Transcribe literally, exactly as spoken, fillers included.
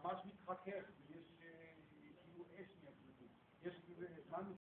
ממש מתחכך, ויש כאילו אש מהצדדים. יש זמן